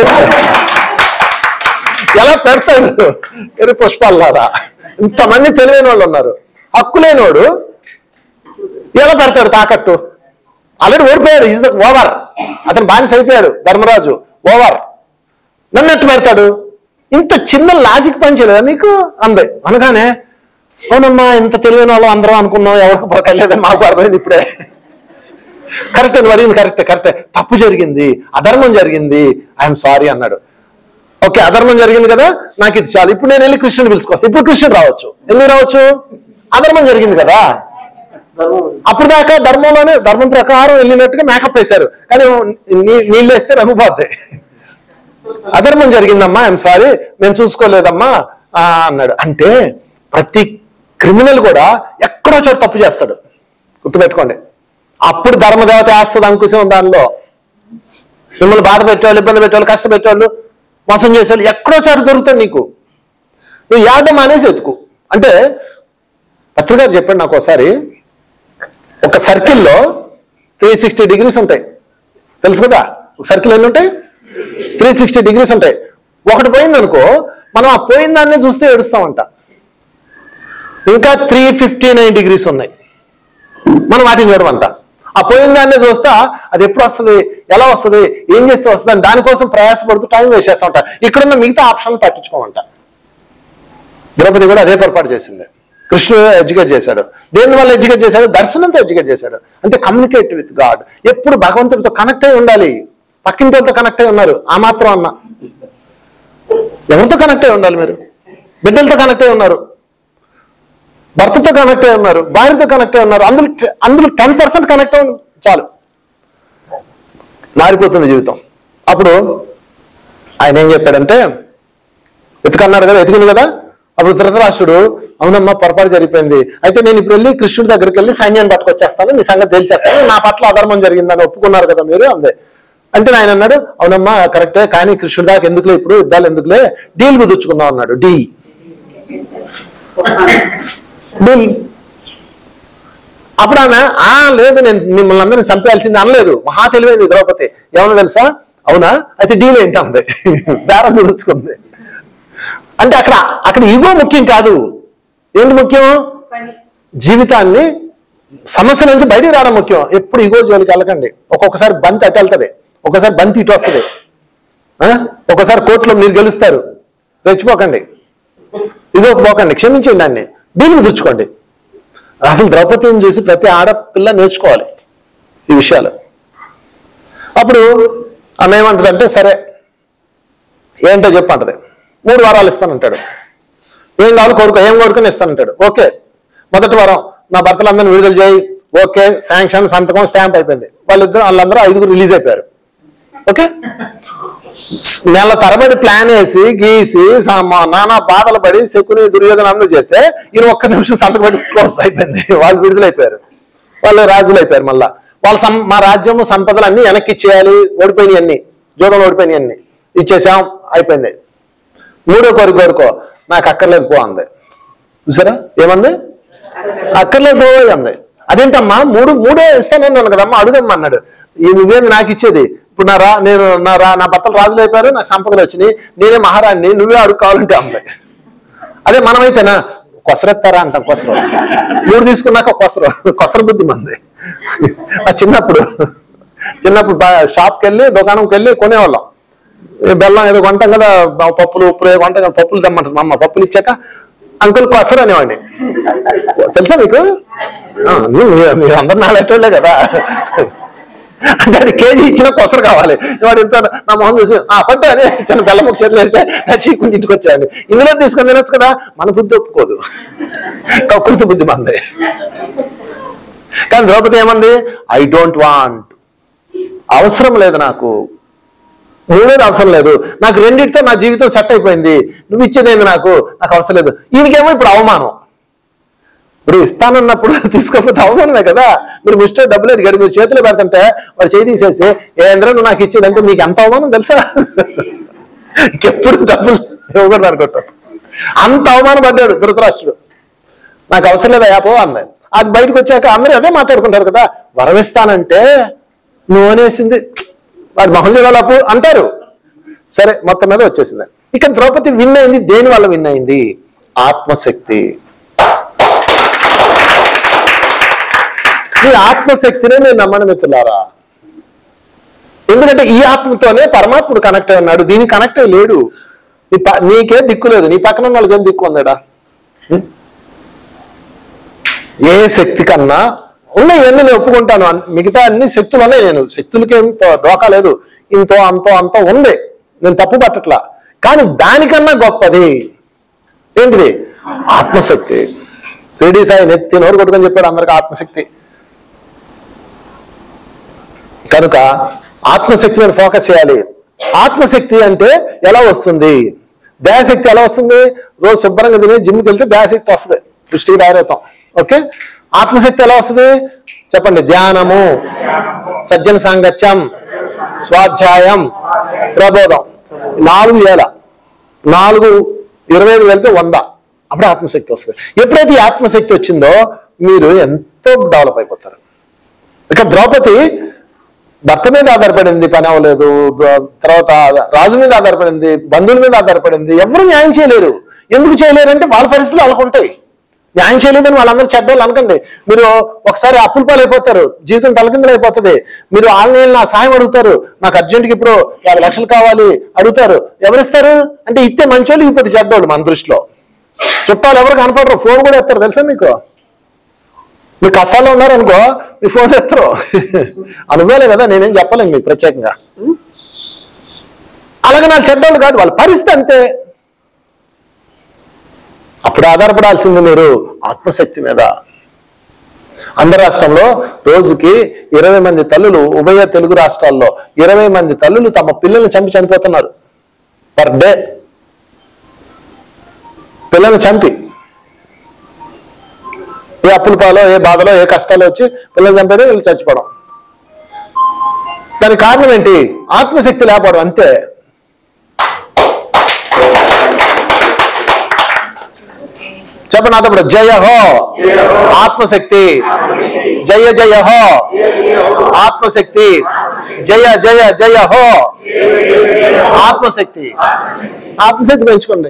ఎలా పెడతాడు? ఎరు పుష్పాలారా ఇంతమంది తెలివైన వాళ్ళు ఉన్నారు. హక్కు లేనివాడు ఎలా పెడతాడు తాకట్టు? ఆల్రెడీ ఓడిపోయాడు, ఈజ్ ద ఓవర్. అతను బానిస అయిపోయాడు, ధర్మరాజు ఓవర్. నన్ను ఎట్టు పెడతాడు? ఇంత చిన్న లాజిక్ పనిచేయలేదా నీకు అందే. అనగానే అవునమ్మా, ఇంత తెలివైన వాళ్ళు అందరం అనుకున్నాం, ఎవరికి పొరకలేదని మాకు అర్థమైంది ఇప్పుడే. కరెక్టే, నువ్వు అడిగింది కరెక్టే, కరెక్టే. తప్పు జరిగింది, అధర్మం జరిగింది, ఐఎమ్ సారీ అన్నాడు. ఓకే, అధర్మం జరిగింది కదా, నాకు ఇది చాలు. ఇప్పుడు నేను వెళ్ళి కృష్ణుని పిలుచుకొస్తాను. ఇప్పుడు కృష్ణుడు రావచ్చు. ఎందుకు రావచ్చు? అధర్మం జరిగింది కదా. అప్పుడు దాకా ధర్మంలోనే ధర్మం ప్రకారం వెళ్ళినట్టుగా మేకప్ వేశారు, కానీ నీళ్ళు వేస్తే రంగుపోద్ది. అధర్మం జరిగిందమ్మా, ఐఎమ్ సారీ, నేను చూసుకోలేదమ్మా అన్నాడు. అంటే ప్రతి క్రిమినల్ కూడా ఎక్కడో చోట తప్పు చేస్తాడు, గుర్తుపెట్టుకోండి. అప్పుడు ధర్మదేవత వేస్తుంది అంకుశం దానిలో. మిమ్మల్ని బాధ పెట్టేవాళ్ళు, ఇబ్బంది పెట్టేవాళ్ళు, కష్టపెట్టేవాళ్ళు, మోసం చేసేవాళ్ళు ఎక్కడో చోట దొరుకుతాడు నీకు. నువ్వు ఏడడం అనేసి ఎతుకు. అంటే పత్రిక గారు చెప్పాడు నాకు ఒకసారి, ఒక సర్కిల్లో త్రీ సిక్స్టీ డిగ్రీస్ ఉంటాయి, తెలుసు కదా? ఒక సర్కిల్ ఎన్ని ఉంటాయి? త్రీ సిక్స్టీ డిగ్రీస్ ఉంటాయి. ఒకటి పోయిందనుకో, మనం ఆ పోయిన దాన్ని చూస్తే ఏడుస్తామంట. ఇంకా త్రీ ఫిఫ్టీ నైన్ డిగ్రీస్ ఉన్నాయి, మనం వాటిని చూడమంట. ఆ పోయిన దాన్నే చూస్తా అది ఎప్పుడు వస్తుంది, ఎలా వస్తుంది, ఏం చేస్తే వస్తుంది అని దానికోసం ప్రయాసపడుతూ టైం వేస్ట్ చేస్తూ ఉంటా. ఇక్కడున్న మిగతా ఆప్షన్లు పట్టించుకోమంట. ద్రౌపది కూడా అదే పొరపాటు చేసింది. కృష్ణుడు ఎడ్యుకేట్ చేశాడు. దేని వల్ల ఎడ్యుకేట్ చేశాడు? దర్శనంతో ఎడ్యుకేట్ చేశాడు. అంటే కమ్యూనికేట్ విత్ గాడ్. ఎప్పుడు భగవంతుడితో కనెక్ట్ అయి ఉండాలి. పక్కింటి వాళ్ళతో కనెక్ట్ అయి ఉన్నారు, ఆ మాత్రం అన్న. ఎవరితో కనెక్ట్ అయి ఉండాలి? మీరు బిడ్డలతో కనెక్ట్ అయి ఉన్నారు, భర్తతో కనెక్ట్ అయి ఉన్నారు, భార్యతో కనెక్ట్ అయి ఉన్నారు. అందులో అందులో టెన్ పర్సెంట్ కనెక్ట్ అవ్వండి చాలు, మారిపోతుంది జీవితం. అప్పుడు ఆయన ఏం చెప్పాడంటే, ఎత్తుకన్నాడు కదా, ఎతికింది కదా. అప్పుడు ధృతరాష్ట్రుడు, అవునమ్మా పొరపాటు జరిగిపోయింది, అయితే నేను ఇప్పుడు వెళ్ళి కృష్ణుడి దగ్గరికి వెళ్ళి సైన్యాన్ని పట్టుకొచ్చేస్తాను, మీ సంగతి తేల్చేస్తాను, నా పట్ల అధర్మం జరిగిందని ఒప్పుకున్నారు కదా మీరు అందే. అంటే ఆయన అన్నాడు, అవునమ్మా కరెక్టే, కానీ కృష్ణుడి దాకా ఎందుకులే, ఇప్పుడు యుద్ధాలు ఎందుకులే, డీల్ కుదుర్చుకుందాం అన్నాడు. డీల్ డీల్ అప్పుడు ఆమె, ఆ లేదు నేను మిమ్మల్ని అందరినీ చంపేయాల్సింది అనలేదు. మహా తెలివైంది ద్రౌపది. ఏమన్నా తెలుసా? అవునా అయితే డీల్ ఏంటి అంది. బేరం కుదుర్చుకుంది. అంటే అక్కడ అక్కడ ఈగో ముఖ్యం కాదు. ఏంటి ముఖ్యం? జీవితాన్ని సమస్య నుంచి బయటికి రావడం ముఖ్యం. ఎప్పుడు ఈగో జోలికి వెళ్ళకండి. ఒక్కొక్కసారి బంతి అటు వెళ్తుంది, ఒక్కొక్కసారి బంతి ఇటు వస్తుంది, ఒక్కొక్కసారి కోర్టులో మీరు గెలుస్తారు. రెచ్చిపోకండి, ఇగోకి పోకండి, క్షమించండి అన్ని, డీల్ కుదుర్చుకోండి. అసలు ద్రౌపదిని చూసి ప్రతి ఆడపిల్ల నేర్చుకోవాలి ఈ విషయాలు. అప్పుడు ఆమె ఏమంటదంటే, సరే ఏంటో చెప్పంటది. మూడు వారాలు ఇస్తానంటాడు. ఏం కావాలి కోరుకో, ఏం కోరుకొని ఇస్తానంటాడు. ఓకే, మొదటి వారం నా భర్తలందరినీ విడుదల చేయి. ఓకే, శాంక్షన్, సంతకం, స్టాంప్ అయిపోయింది. వాళ్ళిద్దరు వాళ్ళందరూ ఐదుగురు రిలీజ్ అయిపోయారు. ఓకే, నెల తరబడి ప్లాన్ వేసి గీసి నానా బాధలు పడి శకుని దుర్యోధన అందరూ చేస్తే ఈయన ఒక్క నిమిషం సంతకం పెట్టి క్లోజ్ అయిపోయింది. వాళ్ళు విడుదలైపోయారు, వాళ్ళు రాజులు అయిపోయారు. మళ్ళా వాళ్ళ సం మా రాజ్యము సంపదలు అన్ని వెనక్కి ఇచ్చేయాలి, ఓడిపోయినాయి అన్ని, జూదంలో ఓడిపోయినాయి అన్ని ఇచ్చేసాం, అయిపోయింది. మూడో కోరిక కోరుకో, నాకు అక్కర్లేదు పో అంది. చూసారా ఏమంది? అక్కర్లేదు పో అంది. అదేంటమ్మా మూడు మూడే ఇస్తానన్నాను కదమ్మా, అడుగమ్మా అన్నాడు. ఈ నువ్వేంది నాకు ఇచ్చేది? ఇప్పుడు నా రా నేను నా రా నా భర్తలు రాజులు అయిపోయారు, నాకు సంపదలు వచ్చినాయి, నేనే మహారాణి, నువ్వే అడుగు కావాలంటే అంది. అదే మనమైతేనా కొసరెత్తారా అంటాం, కొసరు. మూడు తీసుకున్నాక కొసరు, కొసర బుద్ధి మంది. ఆ చిన్నప్పుడు చిన్నప్పుడు షాప్కి వెళ్ళి దుకాణంకి వెళ్ళి కొనేవాళ్ళం. బెల్లం ఏదో కొంటాం కదా, పప్పులు ఉప్పులు ఏదో కొంటాం కదా, పప్పులు తెమ్మంటుంది మా అమ్మ. పప్పులు ఇచ్చాక అంకుల్ కొసరు అనేవాడిని. తెలుసా మీకు? మీరు అందరు నాలుగేటోళ్లే కదా. అంటే అది కేజీ ఇచ్చిన కొసరు కావాలి. వాడు ఇంత నా మొహం చూసి ఆ పట్టు అని చిన్న బెల్లం ఒక చేతులు పెడితే నా చీకుంటి ఇంటికి వచ్చాయండి. ఇందులో తీసుకొని తినొచ్చు కదా. మన బుద్ధి ఒప్పుకోదు, కక్కుర్తి బుద్ధి మంది. కానీ ద్రౌపది ఏమంది? ఐ డోంట్ వాంట్, అవసరం లేదు నాకు, మూడేది అవసరం లేదు నాకు, రెండింటితో నా జీవితం సెట్ అయిపోయింది, నువ్వు ఇచ్చేదేంది నాకు, నాకు అవసరం లేదు. ఈయనకేమో ఇప్పుడు అవమానం. ఇప్పుడు ఇస్తానన్నప్పుడు తీసుకోకపోతే అవమానమే కదా. మీరు ముష్టి డబ్బులు అడిగాడు, మీరు చేతిలో పెడుతుంటే వాడు చేయి తీసేసి ఏంద్ర నువ్వు నాకు ఇచ్చేదంటే మీకు ఎంత అవమానం తెలుసా? ఇంకెప్పుడు డబ్బులు ఇవ్వకూడదు అనుకుంటాం. అంత అవమానం పడ్డాడు ధృతరాష్ట్రుడు. నాకు అవసరం లేదా యాపో అన్నది. అది బయటకు వచ్చాక అందరూ అదే మాట్లాడుకుంటారు కదా, వరమిస్తానంటే నువ్వు అనేసింది వాడి మొహం వాళ్ళపు అంటారు. సరే మొత్తం మీద వచ్చేసింది. ఇక ద్రౌపది విన్ అయింది. దేని వల్ల విన్ అయింది? ఆత్మశక్తి. ఈ ఆత్మశక్తినే నేను నమ్మను మిత్రులారా. ఎందుకంటే ఈ ఆత్మతోనే పరమాత్ముడు కనెక్ట్ అయి ఉన్నాడు, దీనికి కనెక్ట్ అయి లేడు. నీ నీకే దిక్కు లేదు, నీ పక్కన వాళ్ళకి ఏం దిక్కు ఉందాడా? ఏ శక్తి కన్నా ఉన్నాయి ఇవన్నీ నేను ఒప్పుకుంటాను. మిగతా అన్ని శక్తులు ఉన్నాయి, నేను శక్తులకేం డోకా లేదు, ఇంతో అంతో అంతో ఉంది, నేను తప్పు పట్టట్లా. కానీ దానికన్నా గొప్పది ఏంటిది? ఆత్మశక్తి. షిరిడి సాయి నెత్తి నోరు కొట్టుకొని చెప్పాడు అందరికి ఆత్మశక్తి. కనుక ఆత్మశక్తి మీద ఫోకస్ చేయాలి. ఆత్మశక్తి అంటే ఎలా వస్తుంది? దేహశక్తి ఎలా వస్తుంది? రోజు శుభ్రంగా తిని జిమ్కి వెళ్తే దేహశక్తి వస్తుంది, దృష్టికి తయారవుతాం. ఓకే, ఆత్మశక్తి ఎలా వస్తుంది చెప్పండి? ధ్యానము, సజ్జన సాంగత్యం, స్వాధ్యాయం, ప్రబోధం. నాలుగు వేల నాలుగు ఇరవై ఐదు వెళ్తే వంద, అప్పుడు ఆత్మశక్తి వస్తుంది. ఎప్పుడైతే ఈ ఆత్మశక్తి వచ్చిందో మీరు ఎంతో డెవలప్ అయిపోతారు. ఇక ద్రౌపది భర్త మీద ఆధారపడింది, పని అవ్వలేదు. తర్వాత రాజు మీద ఆధారపడింది, బంధువుల మీద ఆధారపడింది. ఎవరు న్యాయం చేయలేరు. ఎందుకు చేయలేరు అంటే వాళ్ళ పరిస్థితులు వాళ్ళకు ఉంటాయి. న్యాయం చేయలేదని వాళ్ళందరూ చెడ్డోళ్ళు అనకండి. మీరు ఒకసారి అప్పుల పాలు అయిపోతారు, జీవితం తలకిందులు అయిపోతుంది. మీరు ఆన్లైన్ నా సాయం అడుగుతారు, నాకు అర్జెంట్కి ఇప్పుడు యాభై లక్షలు కావాలి అడుగుతారు. ఎవరిస్తారు అంటే ఇస్తే మంచోళ్ళు, ఇప్పుడు చెడ్డోళ్ళు మన దృష్టిలో. చుట్టాలు ఎవరు కనపడరు, ఫోన్ కూడా ఎత్తారు తెలుసా మీకు. మీరు కష్టాల్లో ఉన్నారనుకో మీ ఫోన్ ఎత్తరు. అనుభవాలే కదా, నేనేం చెప్పలేను మీకు ప్రత్యేకంగా. అలాగే నాకు చెడ్డోళ్ళు కాదు, వాళ్ళ పరిస్థితి అంతే. అప్పుడు ఆధారపడాల్సింది మీరు ఆత్మశక్తి మీద. ఆంధ్ర రాష్ట్రంలో రోజుకి ఇరవై మంది తల్లులు, ఉభయ తెలుగు రాష్ట్రాల్లో ఇరవై మంది తల్లులు తమ పిల్లల్ని చంపి చనిపోతున్నారు పర్ డే. పిల్లల్ని చంపి ఏ అప్పుల పాలో, ఏ బాధలో, ఏ కష్టాలు వచ్చి పిల్లలు చంపారో వీళ్ళు చచ్చిపోవడం. దానికి కారణం ఏంటి? ఆత్మశక్తి లేకపోవడం అంతే. చెప్పండి నాతో ఇప్పుడు, జయ హో ఆత్మశక్తి, జయ జయ హో ఆత్మశక్తి, జయ జయ జయ హో ఆత్మశక్తి. ఆత్మశక్తి పెంచుకోండి.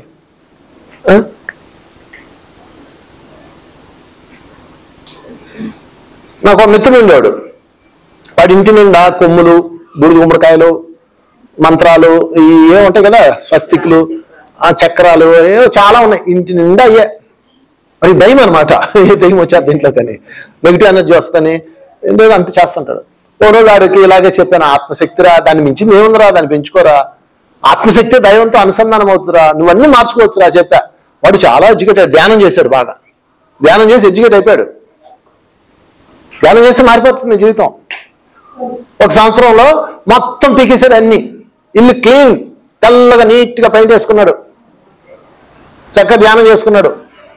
నాకు ఒక మిత్రుడు ఉండేవాడు. వాడి ఇంటి నిండా కొమ్ములు, బూడిద గుమ్మడికాయలు, మంత్రాలు, ఈ ఏముంటాయి కదా, స్వస్తికులు, ఆ చక్రాలు, ఏవో చాలా ఉన్నాయి. ఇంటి నిండా అయ్యే. మరి భయం అనమాట, ఏ దయ్యం వచ్చేది దీంట్లో కానీ, నెగిటివ్ ఎనర్జీ వస్తుందని ఏంటో అంటే చేస్తుంటాడు. ఓ రోజు వాడికి ఇలాగే చెప్పాను, ఆత్మశక్తిరా, దాన్ని మించింది ఏముందిరా, దాన్ని పెంచుకోరా, ఆత్మశక్తి దైవంతో అనుసంధానం అవుతుందిరా, నువ్వన్నీ మార్చుకోవచ్చురా చెప్పా. వాడు చాలా ఎడ్యుకేట్, ధ్యానం చేశాడు, బాగా ధ్యానం చేసి ఎడ్యుకేట్ అయిపోయాడు. ధ్యానం చేసి మారిపోతుంది జీవితం. ఒక సంవత్సరంలో మొత్తం పీకేశాడు అన్ని, ఇల్లు క్లీన్, తెల్లగా నీట్గా పెయింట్ వేసుకున్నాడు, చక్కగా ధ్యానం చేసుకున్నాడు,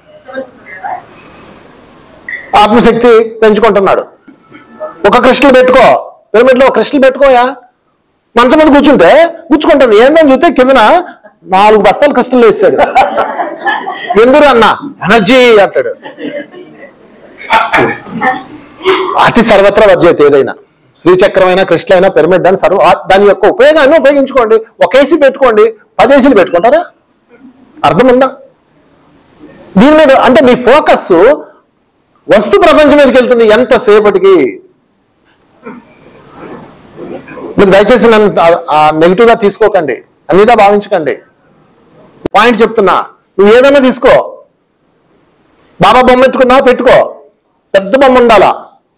ఆత్మశక్తి పెంచుకుంటున్నాడు. ఒక క్రిస్టల్ పెట్టుకో, పిరమిడ్లో ఒక క్రిస్టల్ పెట్టుకోయా, మంచం మీద కూర్చుంటే కూర్చుకుంటుంది. ఏందని చూస్తే కిందన నాలుగు బస్తాలు క్రిస్టల్ వేసాడు. ఎందుకు అన్న ఎనర్జీ అంటాడు. అతి సర్వత్రా వర్జయతే, ఏదైనా శ్రీచక్రమైన క్రిస్టల్ అయినా పిరమిడ్ అని సర్వ దాని యొక్క ఉపయోగాన్ని ఉపయోగించుకోండి. ఒక ఏసీ పెట్టుకోండి, పది ఏసీలు పెట్టుకుంటారా? అర్థం ఉందా దీని మీద? అంటే మీ ఫోకస్ వస్తు ప్రపంచం మీదకి వెళ్తుంది ఎంతసేపటికి. మీరు దయచేసి నన్ను నెగిటివ్ గా తీసుకోకండి, అన్నిదా భావించకండి. పాయింట్ చెప్తున్నా, నువ్వు ఏదైనా తీసుకో. బాబా బొమ్మ పెట్టుకున్నావు, పెట్టుకో, పెద్ద బొమ్మ ఉండాలా.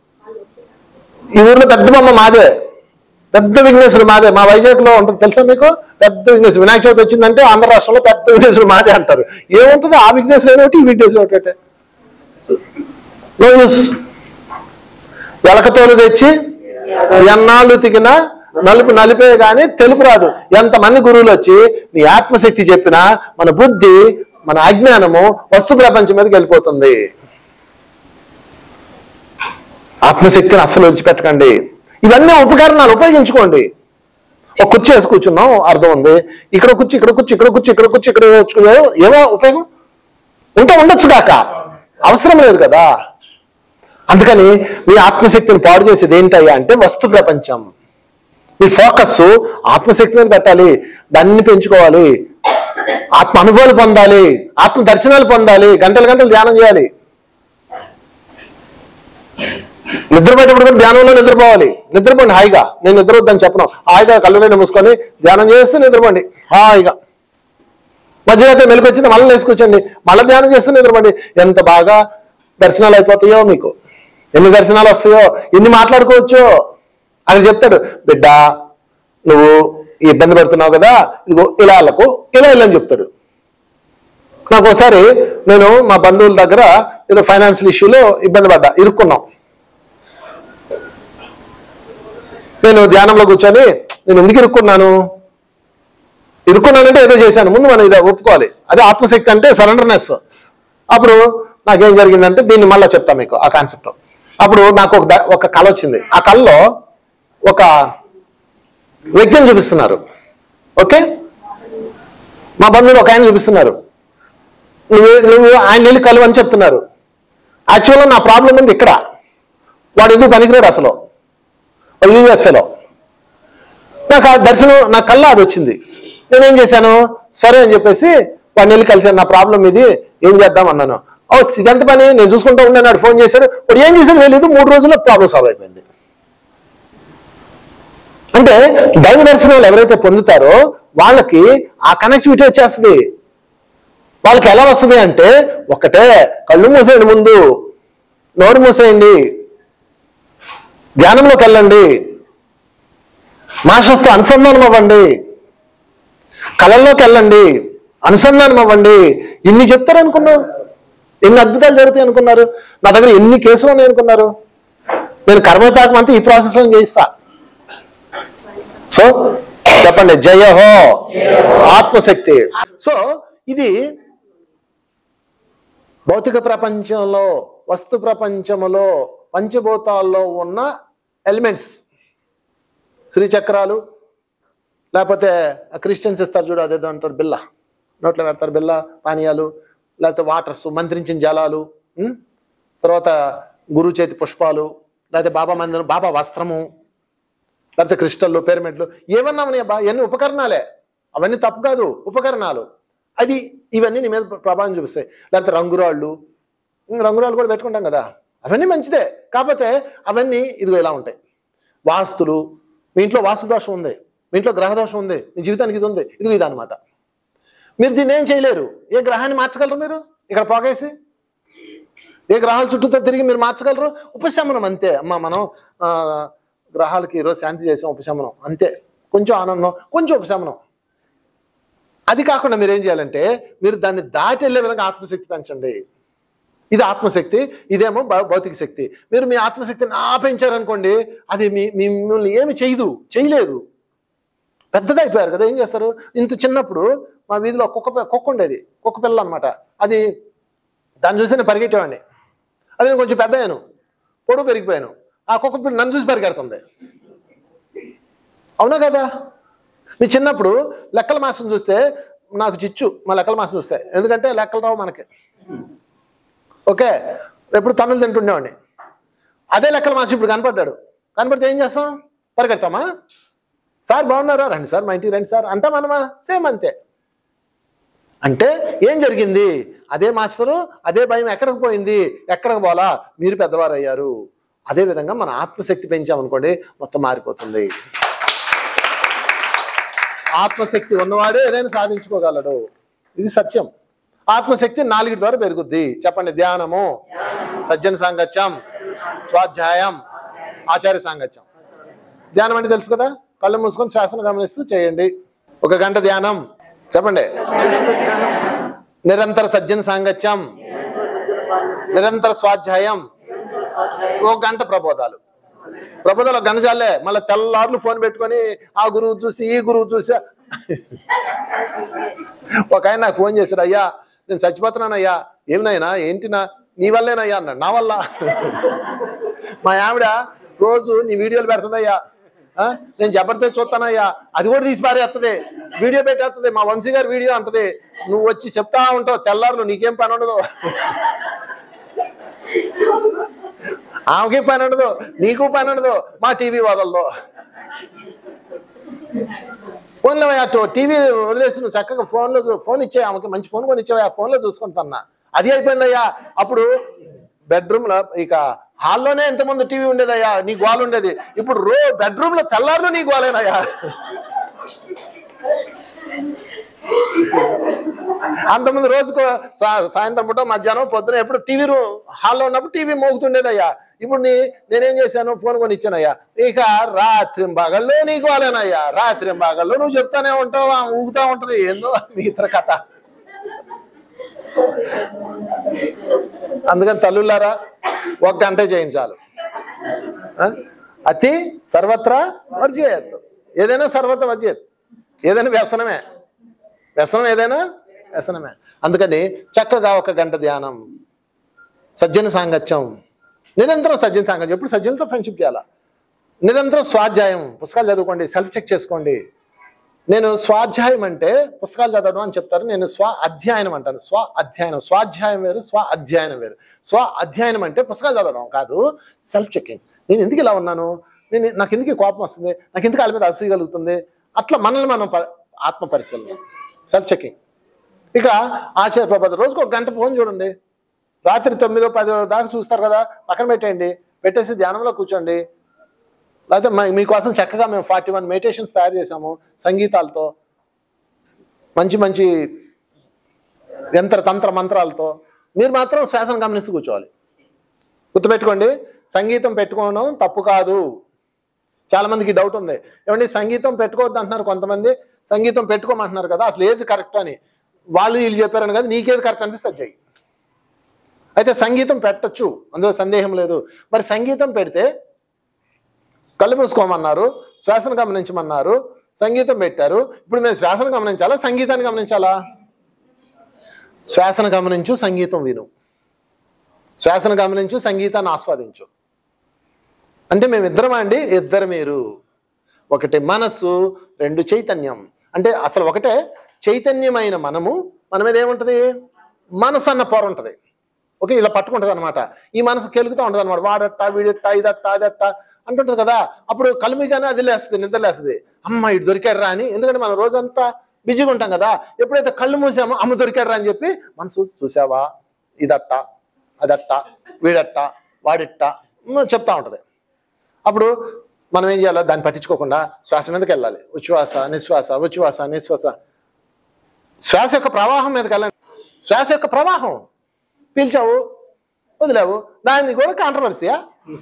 ఈ ఊర్లో పెద్ద బొమ్మ మాదే, పెద్ద విఘ్నేశ్వరుడు మాదే. మా వైజాగ్ లో ఉంటుంది తెలుసా మీకు, పెద్ద విఘ్నేశ్వరుడు. వినాయక చవితి వచ్చిందంటే ఆంధ్ర రాష్ట్రంలో పెద్ద విఘ్నేశ్వరుడు మాదే అంటారు. ఏముంటుంది, ఆ విఘ్నేశ్వరుడు ఒకటి, ఈ విఘ్నేశ్వరుడు ఒకటి. ఎలకతోలు తెచ్చి ఎన్నాళ్ళు తిగినా నలుపు నలిపే గాని తెలుపు రాదు. ఎంతమంది గురువులు వచ్చి నీ ఆత్మశక్తి చెప్పినా మన బుద్ధి, మన అజ్ఞానము వస్తు ప్రపంచం మీదకి వెళ్ళిపోతుంది. ఆత్మశక్తిని అస్సలు విడిచిపెట్టకండి. ఇవన్నీ ఉపకరణాలు ఉపయోగించుకోండి. ఒక కుర్చీ వేసి కూర్చున్నాం, అర్థం ఉంది. ఇక్కడ కూర్చి ఇక్కడ కూర్చి ఇక్కడ కూర్చి ఇక్కడ కూర్చి ఇక్కడ కూర్చున్నా ఏమో ఉపయోగం ఉంటే ఉండొచ్చు కాక, అవసరం లేదు కదా. అందుకని మీ ఆత్మశక్తిని పాడు చేసేది ఏంటయ్యా అంటే వస్తు ప్రపంచం. మీ ఫోకస్ ఆత్మశక్తి మీద పెట్టాలి, దాన్ని పెంచుకోవాలి, ఆత్మ అనుభవాలు పొందాలి, ఆత్మ దర్శనాలు పొందాలి, గంటలు గంటలు ధ్యానం చేయాలి. నిద్రపోయేటప్పుడు కూడా ధ్యానంలో నిద్రపోవాలి. నిద్రపోండి హాయిగా, నేను నిద్రపోద్దని చెప్పను. హాయిగా కళ్ళు మూసుకొని ధ్యానం చేస్తే నిద్రపోండి హాయిగా. మధ్యలో అయితే మెలకు వచ్చింది మళ్ళీ వేసుకొచ్చండి, మళ్ళీ ధ్యానం చేస్తే నిద్రపోండి. ఎంత బాగా దర్శనాలు అయిపోతాయో మీకు, ఎన్ని దర్శనాలు వస్తాయో, ఎన్ని మాట్లాడుకోవచ్చో. అక్కడ చెప్తాడు, బిడ్డ నువ్వు ఇబ్బంది పడుతున్నావు కదా, ఇదిగో ఇలా వాళ్ళకు ఇలా వెళ్ళని చెప్తాడు. నాకు ఒకసారి నేను మా బంధువుల దగ్గర ఏదో ఫైనాన్షియల్ ఇష్యూలో ఇబ్బంది పడ్డా, ఇరుక్కున్నాం. నేను ధ్యానంలో కూర్చొని నేను ఎందుకు ఇరుక్కున్నాను ఇరుక్కున్నానంటే ఏదో చేశాను, ముందు మనం ఇదే ఒప్పుకోవాలి. అదే ఆత్మశక్తి అంటే సరెండర్నెస్. అప్పుడు నాకేం జరిగిందంటే దీన్ని మళ్ళీ చెప్తా మీకు ఆ కాన్సెప్ట్. అప్పుడు నాకు ఒక ఒక కళ వచ్చింది. ఆ కళలో ఒక వ్యక్తిని చూపిస్తున్నారు. ఓకే, మా బంధువులు ఒక ఆయన చూపిస్తున్నారు. నువ్వు నువ్వు ఆయన వెళ్ళి కలువు అని చెప్తున్నారు. యాక్చువల్గా నా ప్రాబ్లం ఉంది ఇక్కడ, వాడు ఎందుకు పనికిరాడు అసలు, వాడు యూఎస్ఏలో. నాకు ఆ దర్శనం నా కళ్ళ అది వచ్చింది. నేనేం చేశాను, సరే అని చెప్పేసి వాడిని వెళ్ళి కలిసాను. నా ప్రాబ్లం ఇది, ఏం చేద్దాం అన్నాను. ఓ ఇదంత పని నేను చూసుకుంటూ ఉన్నాడు, ఫోన్ చేశాడు, వాడు ఏం చేశాడు తెలియదు, మూడు రోజుల్లో ప్రాబ్లం సాల్వ్ అయిపోయింది. అంటే దైవ దర్శనాలు ఎవరైతే పొందుతారో వాళ్ళకి ఆ కనెక్టివిటీ వచ్చేస్తుంది. వాళ్ళకి ఎలా వస్తుంది అంటే ఒక్కటే, కళ్ళు మూసేయండి, ముందు నోరు మూసేయండి, ధ్యానంలోకి వెళ్ళండి, మాస్టర్స్తో అనుసంధానం అవ్వండి, కళల్లోకి వెళ్ళండి, అనుసంధానం అవ్వండి. ఇన్ని చెప్తారు అనుకున్నావు, ఎన్ని అద్భుతాలు జరుగుతాయి అనుకున్నారు. నా దగ్గర ఎన్ని కేసులు ఉన్నాయి అనుకున్నారు. నేను కర్మపాకం అంతా ఈ ప్రాసెస్లో చేయిస్తా. సో చెప్పండి, జయ హో ఆత్మశక్తి. సో ఇది భౌతిక ప్రపంచంలో, వస్తు ప్రపంచంలో, పంచభూతాల్లో ఉన్న ఎలిమెంట్స్, శ్రీచక్రాలు, లేకపోతే క్రిస్టియన్స్ ఇస్తారు చూడు, అదేదో అంటారు బిల్ల, నోట్లో పెడతారు బిల్ల, పానీయాలు, లేకపోతే వాటర్స్, మంత్రించిన జలాలు, తర్వాత గురువు చేతి పుష్పాలు, లేకపోతే బాబా మందిరం, బాబా వస్త్రము, లేకపోతే క్రిస్టల్లు, పిరమిడ్లు, ఏమన్నా ఉన్నాయి అబ్బా, ఇవన్నీ ఉపకరణాలే. అవన్నీ తప్పు కాదు, ఉపకరణాలు. అది ఇవన్నీ నీ మీద ప్రభావం చూపిస్తాయి. లేకపోతే రంగురాళ్ళు, రంగురాళ్ళు కూడా పెట్టుకుంటాం కదా, అవన్నీ మంచిదే. కాకపోతే అవన్నీ ఇదిగో ఇలా ఉంటాయి. వాస్తులు, మీ ఇంట్లో వాస్తు దోషం ఉంది, మీ ఇంట్లో గ్రహ దోషం ఉంది, మీ జీవితానికి ఇది ఉంది, ఇదిగో ఇది అనమాట. మీరు దీన్ని ఏం చేయలేరు. ఏ గ్రహాన్ని మార్చగలరు మీరు? ఇక్కడ పోగేసి ఏ గ్రహాల చుట్టూతో తిరిగి మీరు మార్చగలరు? ఉపశమనం అంతే అమ్మా. మనం గ్రహాలకి ఈరోజు శాంతి చేసాం, ఉపశమనం అంతే. కొంచెం ఆనందం, కొంచెం ఉపశమనం. అది కాకుండా మీరు ఏం చేయాలంటే మీరు దాన్ని దాటి వెళ్ళే విధంగా ఆత్మశక్తి పెంచండి. ఇది ఆత్మశక్తి, ఇదేమో భౌతిక శక్తి. మీరు మీ ఆత్మశక్తిని ఆపించారనుకోండి, అది మీ మిమ్మల్ని ఏమి చేయదు, చేయలేదు. పెద్దగా అయిపోయారు కదా, ఏం చేస్తారు? ఇంత చిన్నప్పుడు మా వీధిలో కుక్క కుక్క ఉండేది, కుక్క పిల్ల అనమాట. అది దాన్ని చూస్తే నేను పరిగెట్టేవాడిని. అది నేను కొంచెం పెద్ద అయ్యాను, పొడుగు పెరిగిపోయాను. ఆ కుక్క పిల్ల నన్ను చూసి పరిగెడుతుంది. అవునా కదా? మీ చిన్నప్పుడు లెక్కల మాస్టర్ని చూస్తే నాకు చిచ్చు, మా లెక్కల మాస్టర్ చూస్తే, ఎందుకంటే లెక్కలు రావు మనకి. ఓకే, ఎప్పుడు తన్నులు తింటుండేవాడిని. అదే లెక్కల మాస్టర్ ఇప్పుడు కనపడ్డాడు. కనపడితే ఏం చేస్తాం? పరిగెడతామా? సార్ బాగున్నారా, రండి సార్ మా ఇంటికి రండి సార్ అంటా మనమా? సేమ్ అంతే. అంటే ఏం జరిగింది? అదే మాస్టరు, అదే భయం ఎక్కడికి పోయింది? ఎక్కడికి పోలా? మీరు పెద్దవారు అయ్యారు. అదేవిధంగా మన ఆత్మశక్తి పెంచామనుకోండి, మొత్తం మారిపోతుంది. ఆత్మశక్తి ఉన్నవాడే ఏదైనా సాధించుకోగలడు. ఇది సత్యం. ఆత్మశక్తి నాలుగిటి ద్వారా పెరుగుద్ది. చెప్పండి, ధ్యానము, సజ్జన సాంగత్యం, స్వాధ్యాయం, ఆచార్య సాంగత్యం. ధ్యానం అంటే తెలుసు కదా, కళ్ళు మూసుకొని శ్వాసను గమనిస్తూ చేయండి. ఒక గంట ధ్యానం. చెప్పండి, నిరంతర సజ్జన సాంగత్యం, నిరంతర స్వాధ్యాయం, ఒక గంట ప్రబోధాలు. ప్రబోధాలు ఒక గంట చాలే. మళ్ళీ తెల్లార్లు ఫోన్ పెట్టుకొని ఆ గురువు చూసి ఈ గురువు చూసి. ఒక ఆయన నాకు ఫోన్ చేశాడు, అయ్యా నేను చచ్చిపోతున్నాను అయ్యా. ఏమినైనా ఏంటినా? నీ వల్లేనయ్యా అన్నాడు. నా వల్ల? మా ఆవిడ రోజు నీ వీడియోలు పెడుతుందయ్యా, నేను జబర్దస్త్ చూస్తానయ్యా, అది కూడా తీసి పారేస్తుంది, వీడియో పెట్టేస్తుంది, మా వంశీ గారి వీడియో అంటది. నువ్వు వచ్చి చెప్తా ఉంటావు తెల్లారులు, నీకేం పని ఉండదు. ఆమెకి పని ఉండదు, నీకు పని ఉండదు, మా టీవీ వదలదు. ఫోన్లో అటు టీవీ వదిలేసి నువ్వు చక్కగా ఫోన్లో ఫోన్ ఇచ్చే, ఆమెకి మంచి ఫోన్ కొని ఇచ్చావా, ఫోన్లో చూసుకుంటున్నా. అది అయిపోయిందయ్యా. అప్పుడు బెడ్రూమ్ లో, ఇక హాల్లోనే ఎంతమంది టీవీ ఉండేదయ్యా, నీ గోల ఉండేది. ఇప్పుడు రో బెడ్రూమ్ లో తెల్లారులు నీ గోలేనయ్యా. అంతమంది రోజుకు సాయంత్రం పూట, మధ్యాహ్నం, పొద్దున ఎప్పుడు టీవీ హాల్లో ఉన్నప్పుడు టీవీ మోగుతుండేదయ్యా. ఇప్పుడు నీ నేనేం చేశాను, ఫోన్ కొని ఇచ్చానయ్యా. ఇక రాత్రి బాగల్లో నీ గోలేనయ్యా. రాత్రి బాగల్లో నువ్వు చెప్తానే ఉంటావు, ఊగుతా ఉంటది, ఏందో మీ ఇతర కథ. అందుకని తల్లులారా, ఒక గంటే చేయండి చాలు. అతి సర్వత్రా వర్జయత్. ఏదైనా సర్వత్ర వర్జయత్. ఏదైనా వ్యసనమే, వ్యసనం ఏదైనా వ్యసనమే. అందుకని చక్కగా ఒక గంట ధ్యానం, సజ్జన సాంగత్యం, నిరంతరం సజ్జన సాంగత్యం. ఎప్పుడు సజ్జనులతో ఫ్రెండ్షిప్ చేయాలా. నిరంతరం స్వాధ్యాయం, పుస్తకాలు చదువుకోండి, సెల్ఫ్ చెక్ చేసుకోండి. నేను స్వాధ్యాయం అంటే పుస్తకాలు చదవడం అని చెప్తారు, నేను స్వ అధ్యయనం అంటాను. స్వ అధ్యయనం, స్వాధ్యాయం వేరు, స్వ అధ్యయనం వేరు. స్వ అధ్యయనం అంటే పుస్తకాలు చదవడం కాదు, సెల్ఫ్ చెకింగ్. నేను ఎందుకు ఇలా ఉన్నాను, నేను నాకు ఎందుకు కోపం వస్తుంది, నాకు ఎందుకు వాళ్ళ మీద అసూయ కలుగుతుంది, అట్లా మనల్ని మనం ఆత్మ పరిశీలన, సెల్ఫ్ చెకింగ్. ఇక ఆచార్య ప్రభాత రోజుకు ఒక గంట ఫోన్ చూడండి, రాత్రి తొమ్మిదో పదో దాకా చూస్తారు కదా, పక్కన పెట్టేయండి, పెట్టేసి ధ్యానంలో కూర్చోండి. లేకపోతే మీకోసం చక్కగా మేము ఫార్టీ వన్ మెడిటేషన్స్ తయారు చేసాము సంగీతాలతో, మంచి మంచి యంత్ర తంత్ర మంత్రాలతో. మీరు మాత్రం శ్వాసను గమనిస్తూ కూర్చోవాలి. గుర్తుపెట్టుకోండి, సంగీతం పెట్టుకోవడం తప్పు కాదు. చాలా మందికి డౌట్ ఉంది, ఏమండి సంగీతం పెట్టుకోవద్దు అంటున్నారు కొంతమంది, సంగీతం పెట్టుకోమంటున్నారు కదా, అసలు ఏది కరెక్ట్ అని. వాళ్ళు వీళ్ళు చెప్పారని కదా, నీకేది కరెక్ట్ అనిపిస్తే చెయ్యి. అయితే సంగీతం పెట్టచ్చు, అందులో సందేహం లేదు. మరి సంగీతం పెడితే కళ్ళు మూసుకోమన్నారు, శ్వాసను గమనించమన్నారు, సంగీతం పెట్టారు. ఇప్పుడు మేము శ్వాసను గమనించాలా, సంగీతాన్ని గమనించాలా? శ్వాసను గమనించు, సంగీతం విను. శ్వాసను గమనించు, సంగీతాన్ని ఆస్వాదించు. అంటే మేమిద్దరం అండి, ఇద్దరు మీరు. ఒకటి మనస్సు, రెండు చైతన్యం. అంటే అసలు ఒకటే చైతన్యమైన మనము, మన మీద ఏముంటుంది? మనసు అన్న పొర ఉంటుంది. ఓకే, ఇలా పట్టుకుంటుంది అనమాట. ఈ మనసు కెలుగుతూ ఉంటుంది అనమాట. వాడట్ట, వీడట్ట, ఇదట్ట, అదట్ట అంటుంటుంది కదా. అప్పుడు కలిమిగానే అది లేస్తుంది, నిద్ర లేస్తుంది. అమ్మ ఇటు దొరికాడు రా అని. ఎందుకంటే మనం రోజంతా బిజీగా ఉంటాం కదా. ఎప్పుడైతే కళ్ళు మూసామో అమ్మ దొరికాడు రా అని చెప్పి మనసు చూసావా, ఇదట్ట, అదట్ట, వీడట్ట, వాడిట్ట చెప్తా ఉంటుంది. అప్పుడు మనం ఏం చేయాలో దాన్ని పట్టించుకోకుండా శ్వాస మీదకి వెళ్ళాలి. ఉచ్ఛ్వాస నిశ్వాస, ఉచ్ఛ్వాస నిశ్వాస. శ్వాస యొక్క ప్రవాహం మీదకి వెళ్ళండి. శ్వాస యొక్క ప్రవాహం, పీల్చావు వదిలేవు, దాన్ని కూడా కాంట్రవర్సీయా?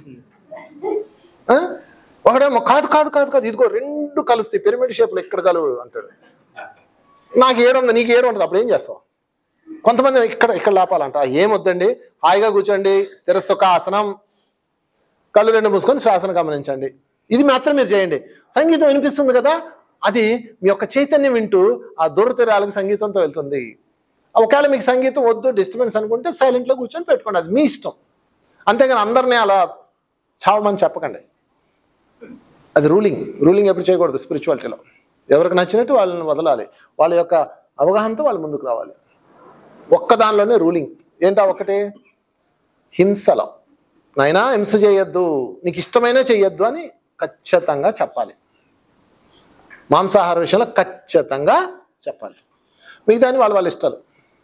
ఒకడేమో కాదు కాదు కాదు కాదు ఇదిగో రెండు కలుస్తాయి పిరమిడ్ షేప్లో ఇక్కడ కలువు అంటాడు. నాకు ఏడు ఉంది, నీకు ఏడు ఉంటుంది, అప్పుడు ఏం చేస్తావు? కొంతమంది ఇక్కడ ఇక్కడ లాపాలంట. ఏమొద్దండి, హాయిగా కూర్చోండి, స్థిరసుఖ ఆసనం, కళ్ళు రెండు మూసుకొని శ్వాసను గమనించండి. ఇది మాత్రం మీరు చేయండి. సంగీతం వినిపిస్తుంది కదా, అది మీ యొక్క చైతన్యం వింటూ ఆ దూరతీరాలకు సంగీతంతో వెళ్తుంది. ఒకవేళ మీకు సంగీతం వద్దు, డిస్టర్బెన్స్ అనుకుంటే సైలెంట్లో కూర్చొని పెట్టుకోండి, అది మీ ఇష్టం. అంతేగాని అందరినీ అలా చావమని చెప్పకండి. అది రూలింగ్. రూలింగ్ ఎప్పుడు చేయకూడదు స్పిరిచువాలిటీలో. ఎవరికి నచ్చినట్టు వాళ్ళని వదలాలి, వాళ్ళ యొక్క అవగాహనతో వాళ్ళు ముందుకు రావాలి. ఒక్క దానిలోనే రూలింగ్ ఏంటా? ఒకటే హింసలో, నాయనా హింస చేయొద్దు, నీకు ఇష్టమైనా చెయ్యొద్దు అని ఖచ్చితంగా చెప్పాలి. మాంసాహార విషయంలో ఖచ్చితంగా చెప్పాలి. మిగతా వాళ్ళ వాళ్ళ ఇష్టాలు.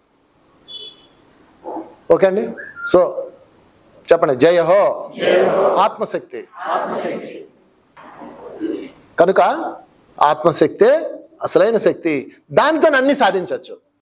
ఓకే అండి. సో చెప్పండి, జయ హో ఆత్మశక్తి. కనుక ఆత్మశక్తే అసలైన శక్తి, దానితో అన్ని సాధించవచ్చు.